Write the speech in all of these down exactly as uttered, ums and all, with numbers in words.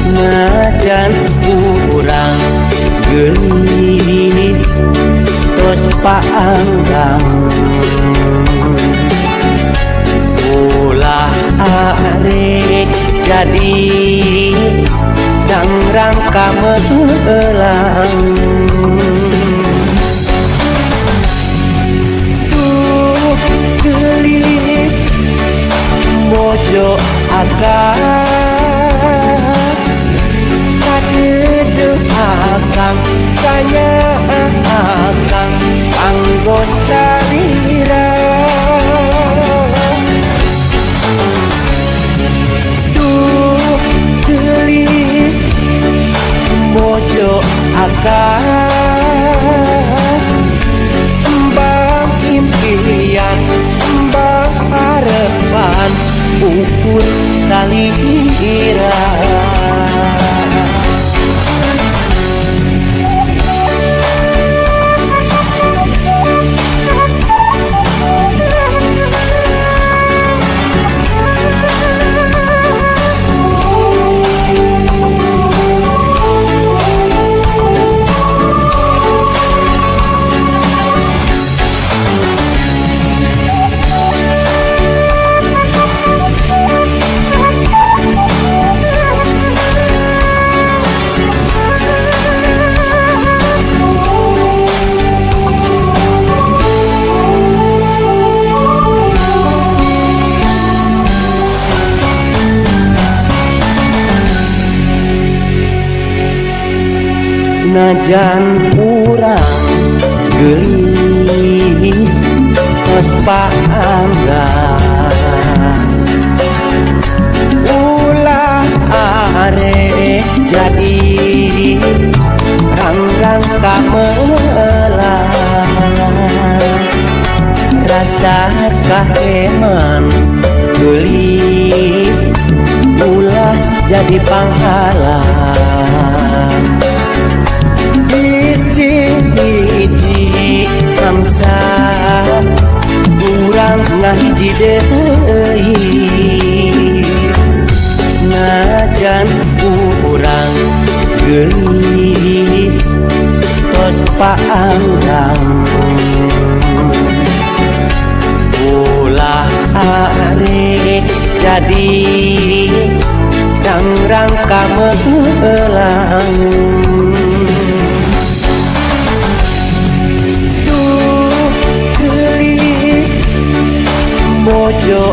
najan kurang geulis tos paanggang ulah arek jadi dangrang kameulang tuh geulis mojo agak kadeuh akang kanya akang kanggo salira tuh geulis mojo agak mbang impian mbang harapan ukur salira najan kurang geulis tos paanggang ulah arek jadi ranggang kameulang rasa kaheman geulis ulah jadi panghalang hiji angsa urang ngahiji deui najan urang geulis tos paanggang ulah arek jadi dangrang kameulang mojo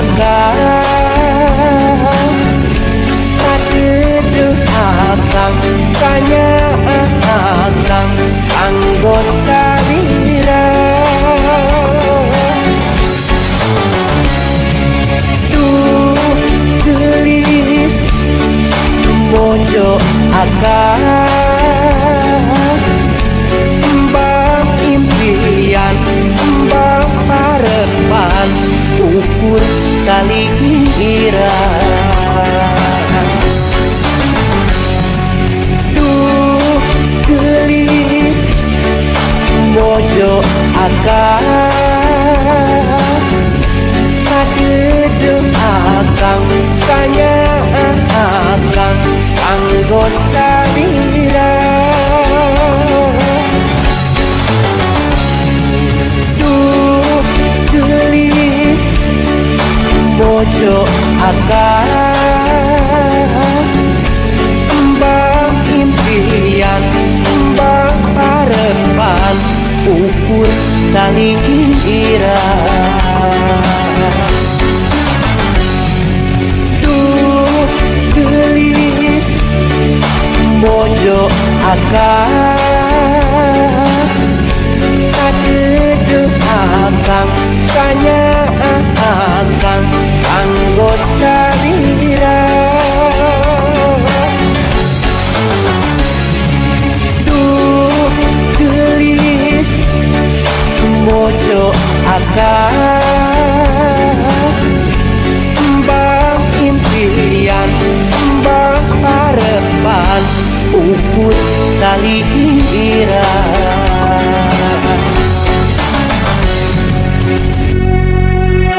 agak kadeuh akang kanya akang kanggo salira tuh geulis mojo agak mbang impian mbang harapan ukur salira tuh geulis mojo agak kadeuh akang kanya akang kanggo salira tuh geulis mojo agak mbang impian mbang harapan ukur salira tuh geulis mojo agak kadeuh akang kanya akang kanggo salira tuh geulis mojo agak mbang impian mbang harapan ukur salira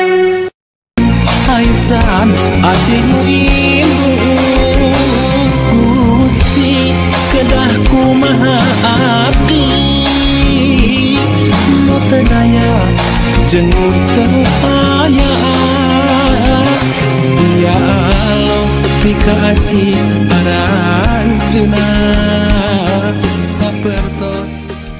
Aisan acing rindu Kasih aranjeuna sapertos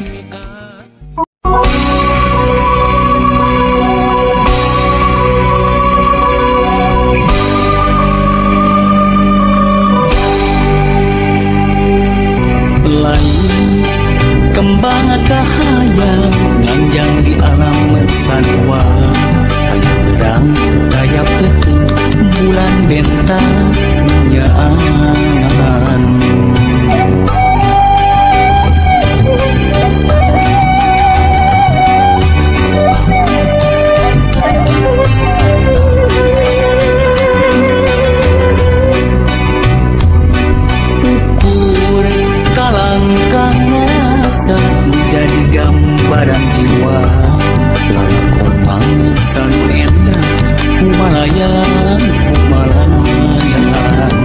lain kembang kahaya nganjang di alam sarwa kayak berang kayak peti bulan bentang nyaan ukur kalangkang rasa jadi gambaran jiwa lalu komang sanu endah umalayan umalayan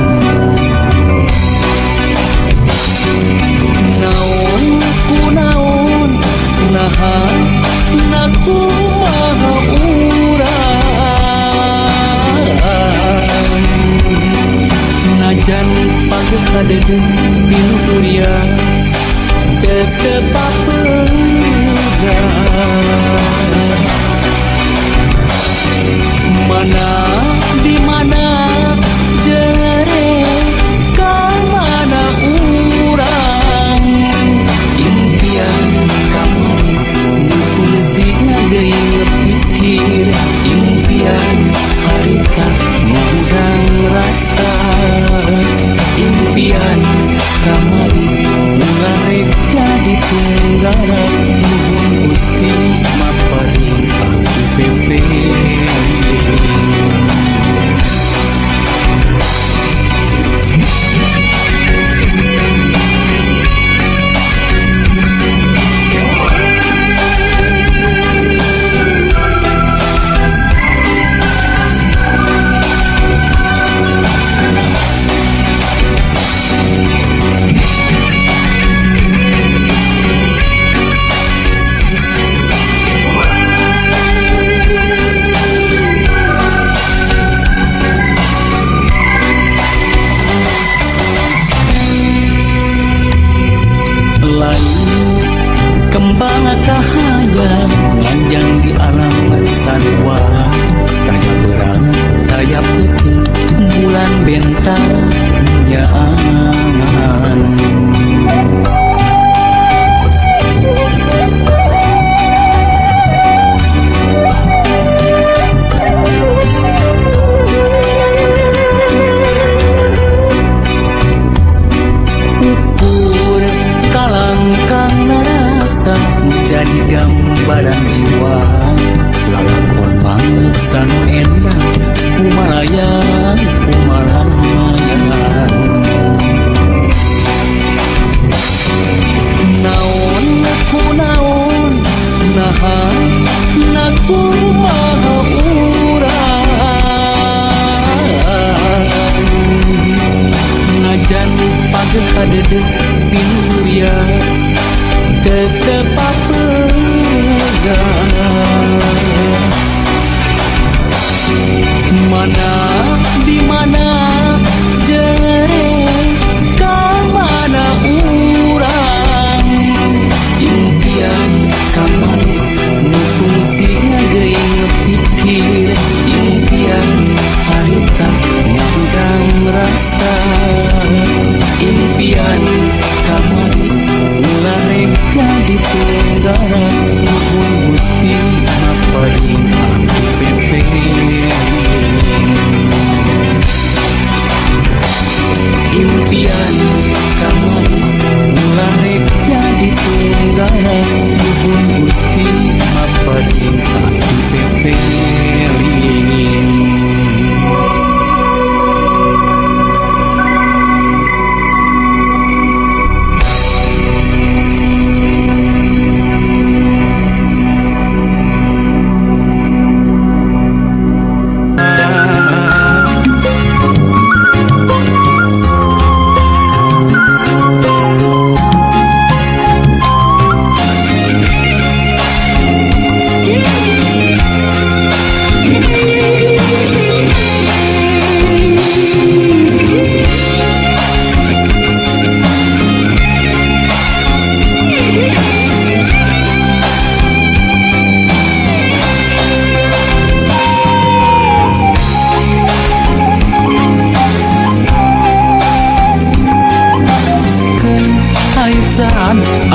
naon ku naon naha naku maha urang najan pageh kadeudeung pinuria tetep papeurang mana di mana jere ka mana urang impian kamari nukulsina deui pikir impian harita ngundang rasa impian kamari ularek jadi tunggara nuhun Gusti maparing abdi pepe kembang kahaya nganjang di alam sarwa kayak berang kayak peti bulan bentang nyaan ukur kalangkang narasa jadi gambaran jiwa lalakon mangsanu endah umalayan umalayan naon ku naon naha naku maha urang najan pageh kadeudeung pinuria tetep papeurang mana di mana jere ka mana urang impian kamari nu fungsina deui ngepikir impian harita ngundang rasa impian kamari ularek jadi tunggara nuhun Gusti maparing abdi pepe impian kamari ularek jadi tunggara nuhun Gusti maparing abdi pepe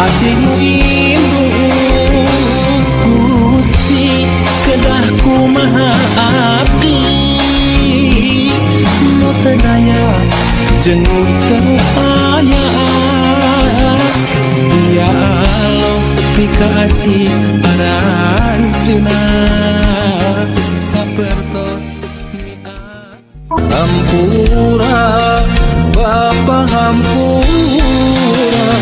asih indu Gusti kedah kumaha abdi nu teu daya jeung teu aya ya Allah pikasih aranjeunna sapertos niat hampura Bapa hampura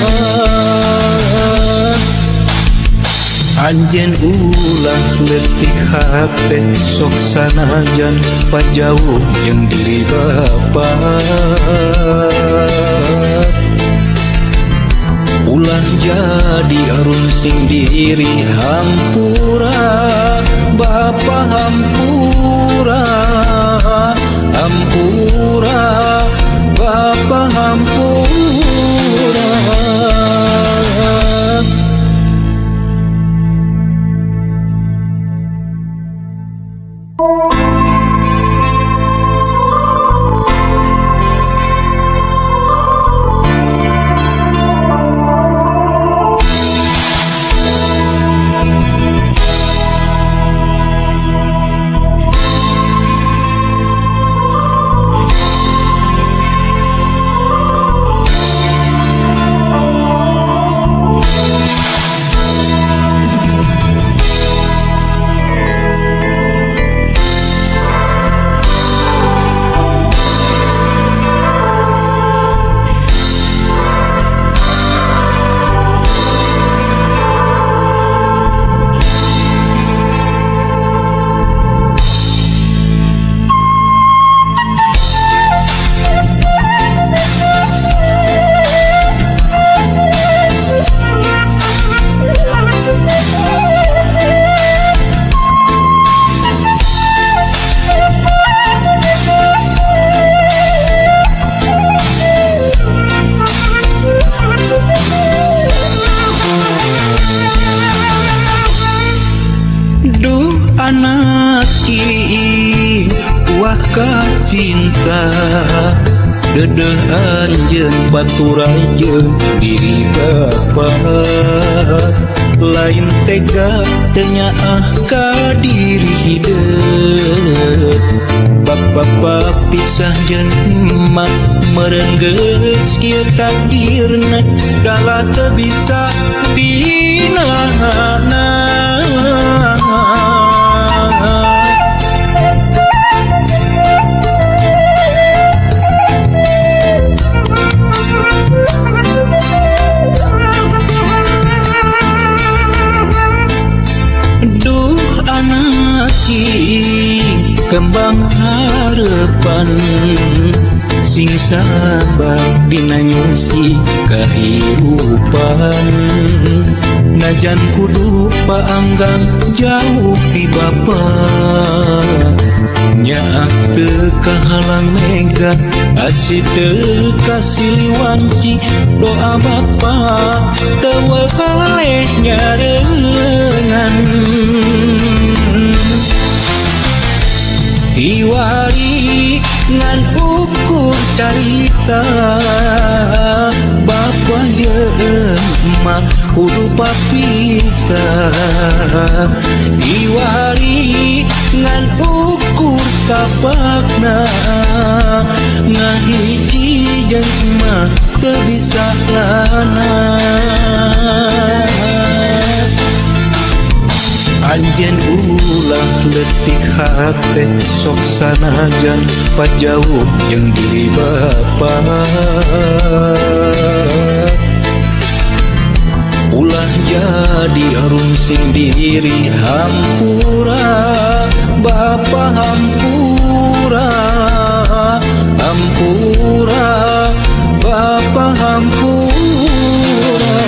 Anjeun ulah leutik hate sok sanajan pajauh jeung diri Bapa ulah jadi arunsing diri hampura Bapa hampura hampura Bapa hampura Cinta dedeh anjeun baturai jeung diri Bapa lain tega tenyaah ka diri hideut Bapa pisah jeung emak meureun geus kieu takdirna dala teu bisa dinahanna kembang harapan sing sabar dina nyusi kahirupan najan kudu paanggang jauh ti Bapa nyaak teu kahalang mega asih teu kasiliwanci doa Bapa teu waleh nyareungan Iwari ngan ukur carita Bapa jeung emak kudu papisah Iwari ngan ukur tapakna ngahiji jeung emak teu bisa lana Anjeun ulah leutik hate sok sanajan pajauh jeung diri Bapa ulah jadi arunsing diri hampura Bapa hampura hampura Bapa hampura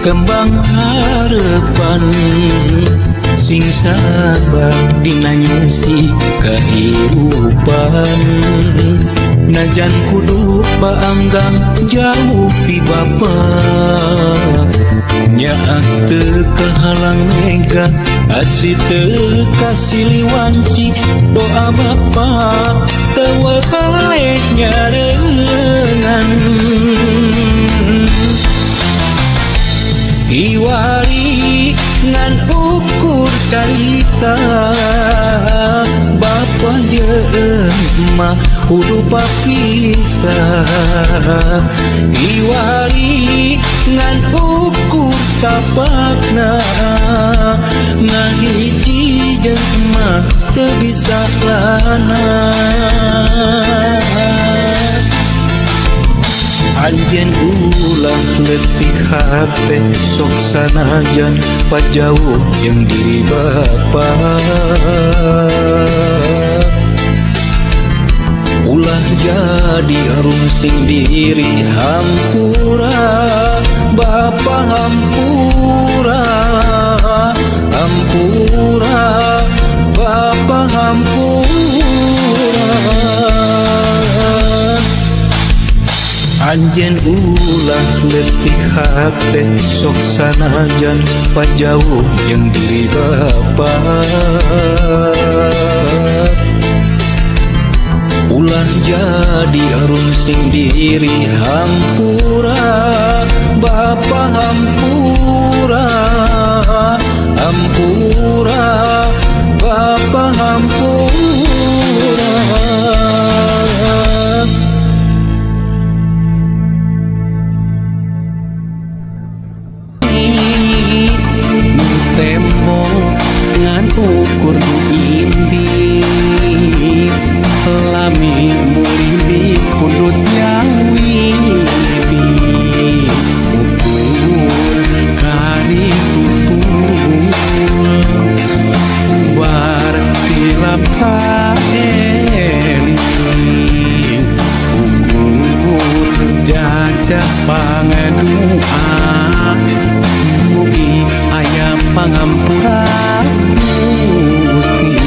kembang harapan sing sabar dina nyusi kehidupan najan kudu paanggang jauh ti bapa nyaak teu kehalang mega asih teu kasiliwanci doa bapa teu waleh nyarengan iwari ngan ukur carita bapa dia emak kudu papisah iwari ngan ukur tapakna ngahiji jeung emak teu bisa lana anjeun ulah letih hate sok sanajan pajauh jeung diri bapa ulah jadi arungsing diri hampura bapa hampura hampura bapa hampura anjeun ulah letih hate sok sanajan pajauh jeung diri bapa ulah jadi arungsing diri hampura bapa hampura hampura bapa hampura tembok ngan ukur nu indik lami mulindi pundut yang widi ukur kari tutul bareng tilap kaeli ukur jajah pangadua mugi ayam pangampura Gusti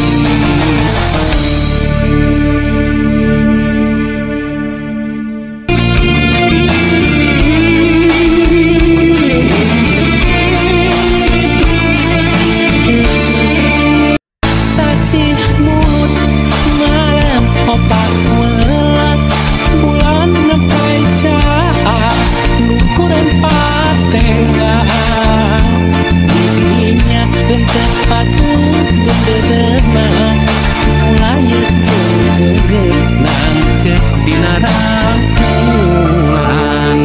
sasih mulut malam opat welas bulan ngepai caak lukuran patengan dirinya genteng patut jenderenang kulayet jenderenang ke dinarang pulang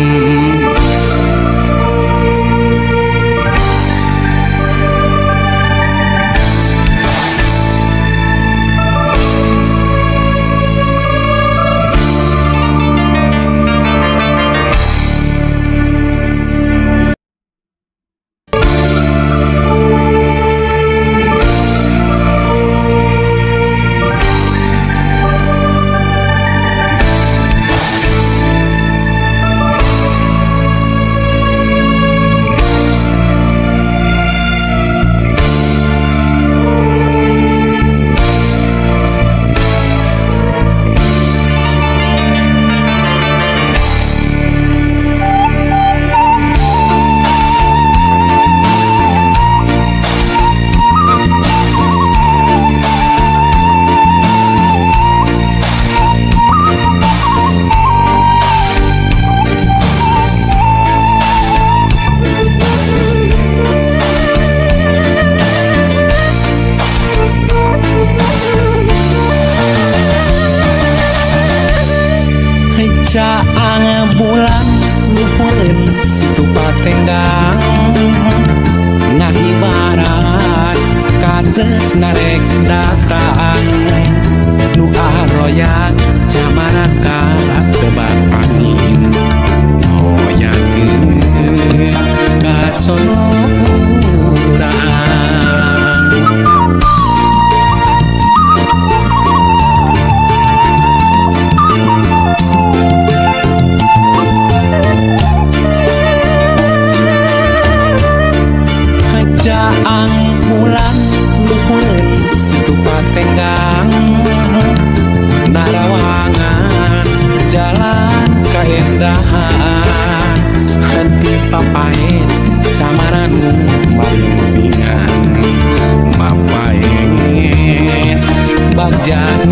caang bulan luhureun situ patenggang ngahibarat kades narek datang nu aroyan camaraka tebak angin hoyangeun ka sono urang papae camaranu maringan mapaes bagjan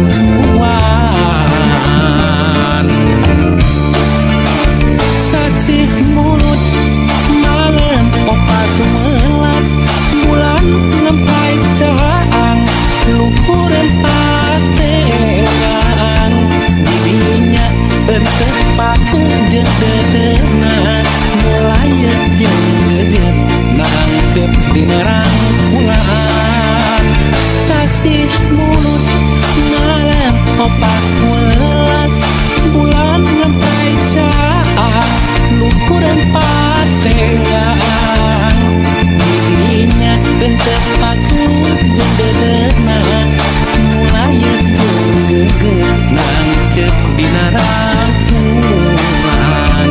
wan sasih mulut malam opat melas bulan nempai caang luhureun patengang didinya enteu paku jeung dedeuna melayet jeung geget nangkep dina rangkulan sasih mulut malam opat welas bulan nempai caang luhureun patengang didinya enteu paku jeung dedeuna melayet jeung geget nangkep dina rangkulan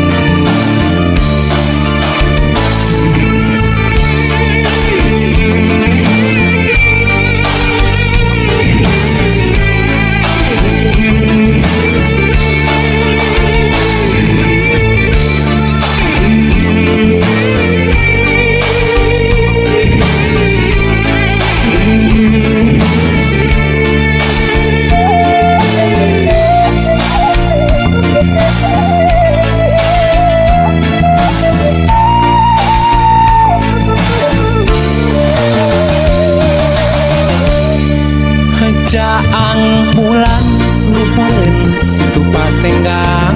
caang bulan luhureun situ patenggang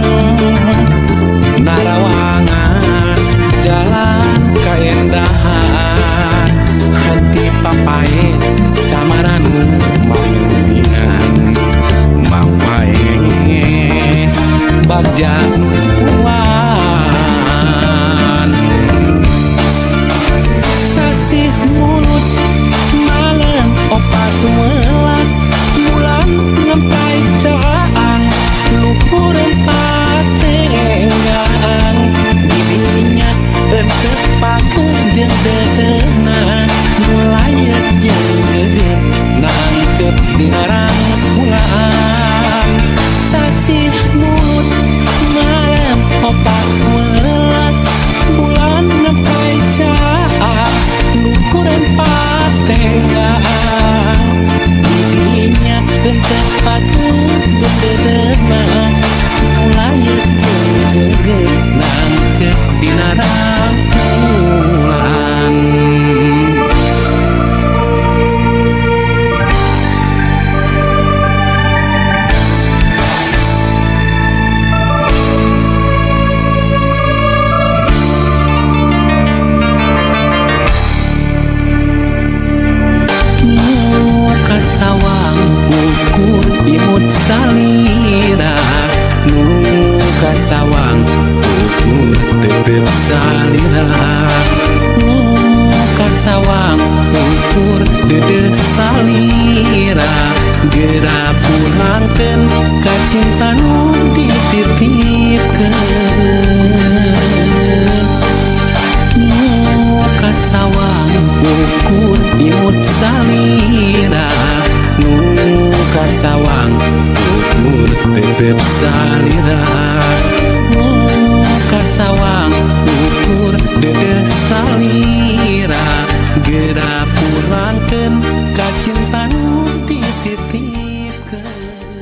narawangan jalan kaendahan hati papae camaranu maringan mapaes bagjan wan sasih mulut malam opat welas bulan nempai caang luhureun patenggang didinya enteu paku jeung dedeuna melayet jeung geget nangkep dina rangkulan sasih mulut malam opat welas bulan nempai caang luhureun patenggang didinya enteu paku jeung dedeuna melayet jeung geget nangkep dina rangkulan sawang ukur imut salira nu kasawang ukur tetep salira nu kasawang ukur dedek salira geura pulangkeun ka cinta nu dititipkeun nu kasawang ukur imut salira nu kasawang ukur tetep salira nu kasawang ukur dedek salira geura pulangkeun ka cinta nu dititipkeun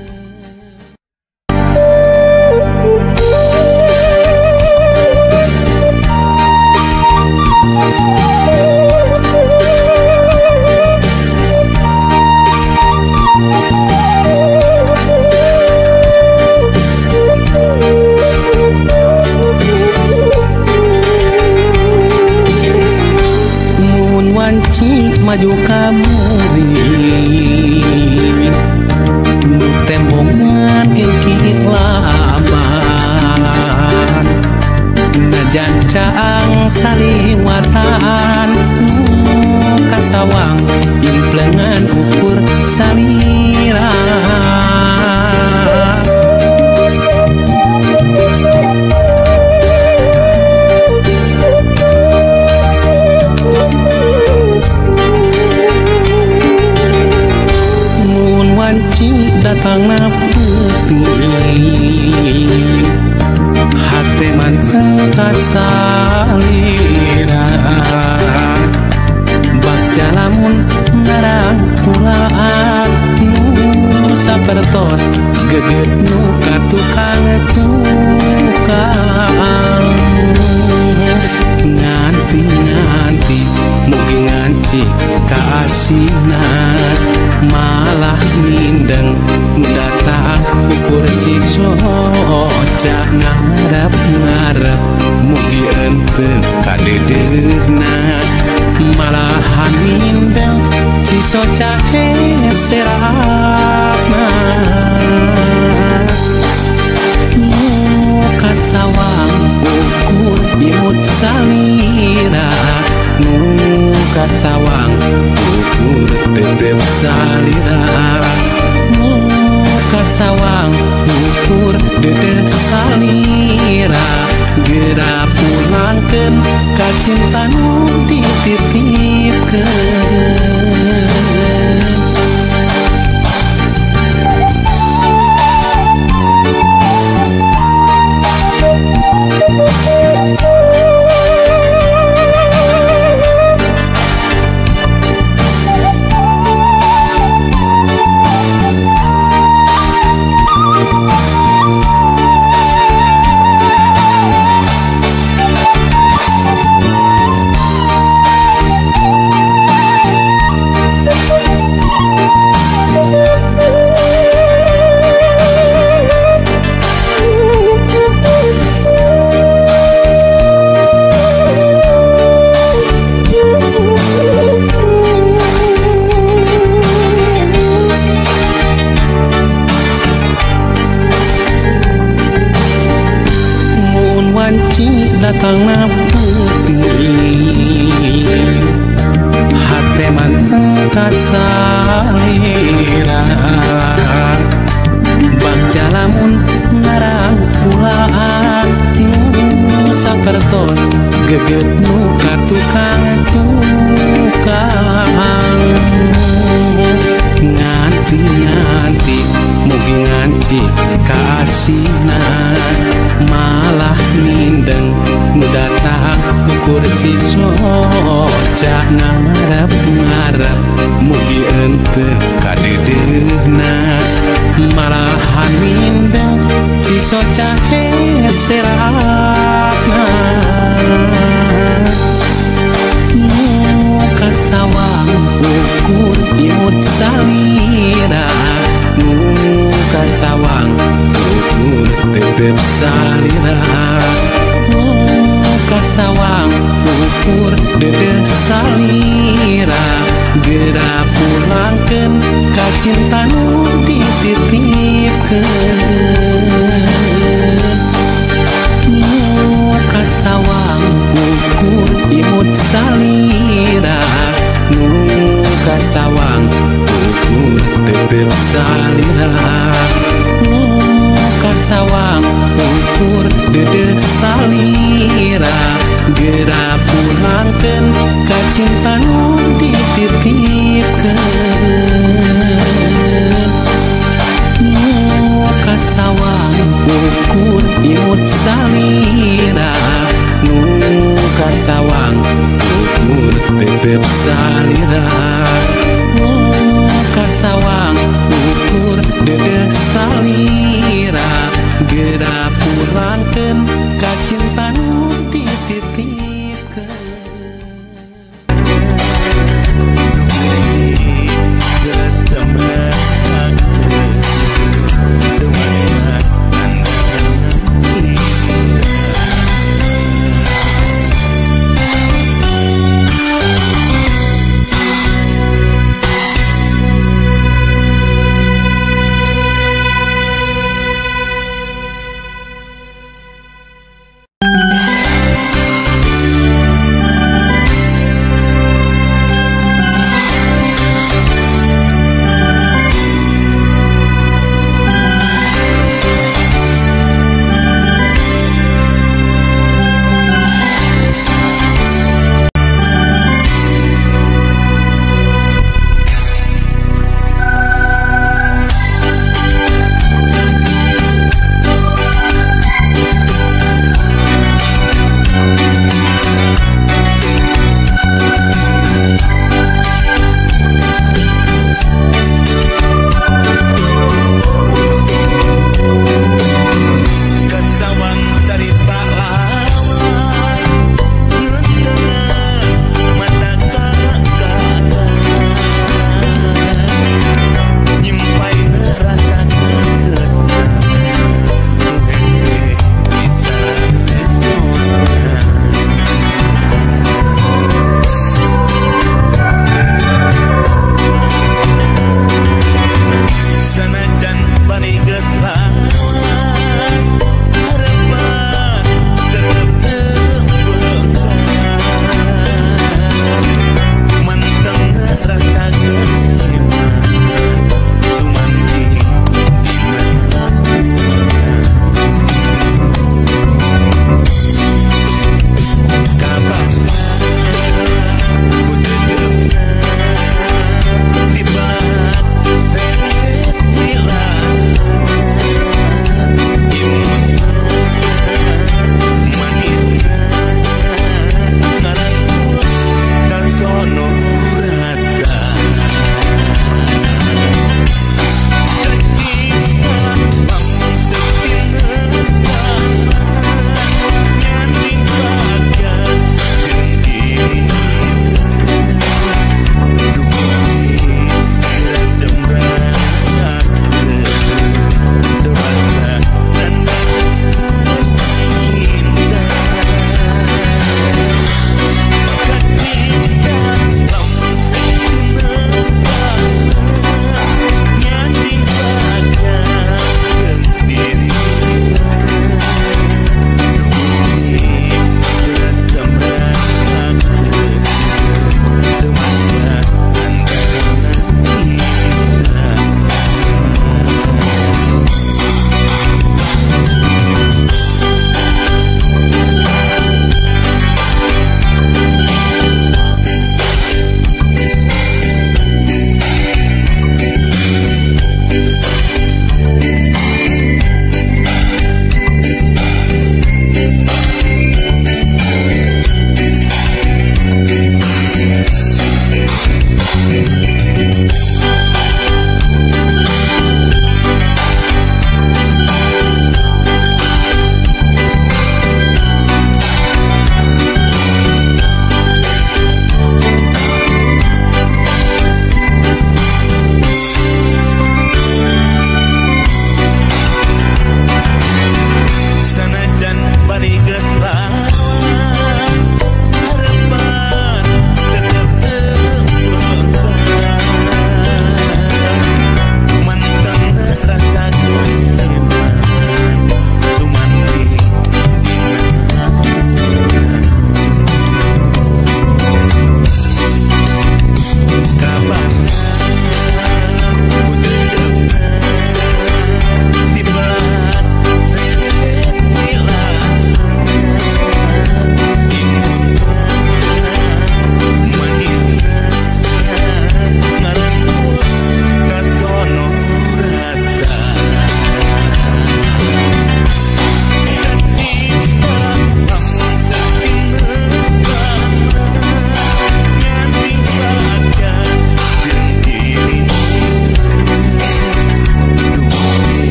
maju kamuri nu tembongan kikik laban najan caang saliwatan nu kasawang implengan ukur salira datang putih hati mantan kasali sapertos geget nu ka tukang tukang nganti-nganti mugi nganci kaasina malah mindeng datang ukur cisoca ngarep-ngarep mugi enteu kadedeuhna malahan mindeng cisoca heserakna muka sawang ukur imut salira muka sawang ukur tetep salira muka sawang ukur dedek salira gera pulangkeun ka cinta nu dititipkeun. Datang na putih hate manteng kasalira bagja lamun ngarang pulaan nu sapertos geget nu ka tukang tukang nganti-nganti mugi nganci kaasina malah mindeng datang ukur cisoca ngarep-ngarep mugi enteu kadedeuhna malahan mindeng cisoca heserakna muka sawang ukur imut salira muka sawang ukur tetep salira muka sawang ukur dedek salira gera pulangkeun ka cinta nu dititipkeun. Muka sawang ukur imut salira muka sawang ukur tetep salira muka sawang ukur dedek salira gera pulangkeun ka cinta nu dititipkeun. Muka sawang ukur imut salira muka sawang ukur tetep salira muka sawang ukur dedek salira gera pulangkeun ka cinta nu dititipkeun.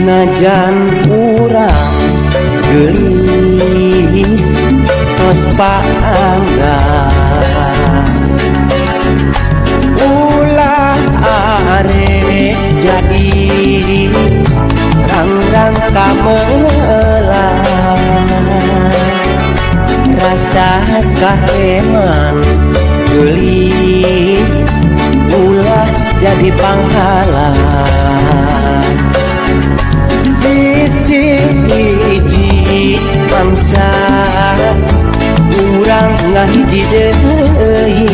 najan urang geulis tos paanggan ulah are jadi rang-rang kamelang rasa kaheman geulis ulah jadi panghalang bisi hiji bangsa urang ngahiji deui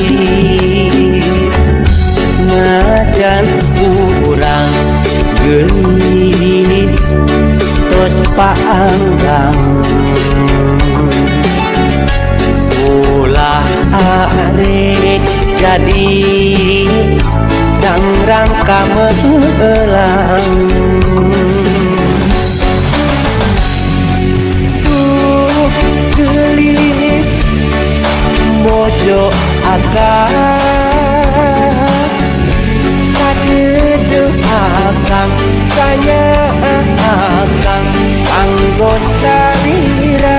najan urang geulis tos paanggang ulah are jadi rang-rang kamelang tuh geulis mojo akang kadeudeuk akang kanya akang kanggo salira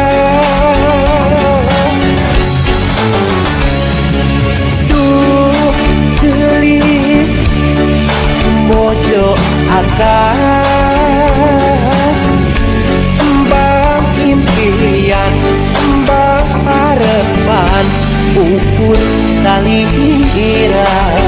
tuh geulis mojo akang mbang impian mbang harepan ukur salira